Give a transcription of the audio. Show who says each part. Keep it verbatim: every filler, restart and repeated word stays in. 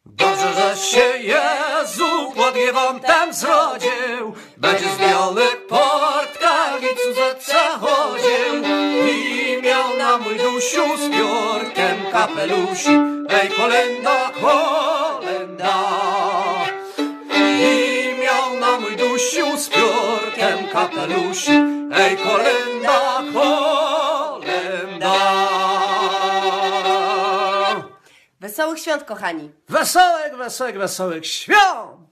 Speaker 1: Dobrze, że się Jezu pod Giewontem zrodził, będzie z białych portkach i cudzeca chodził. I miał na mój dusiu z piórkiem kapelusi, ej kolenda, kolenda. I miał na mój dusiu z piórkiem kapelusi, ej kolenda, kolenda.
Speaker 2: Wesołych świąt, kochani!
Speaker 1: Wesołych, wesołych, wesołych świąt!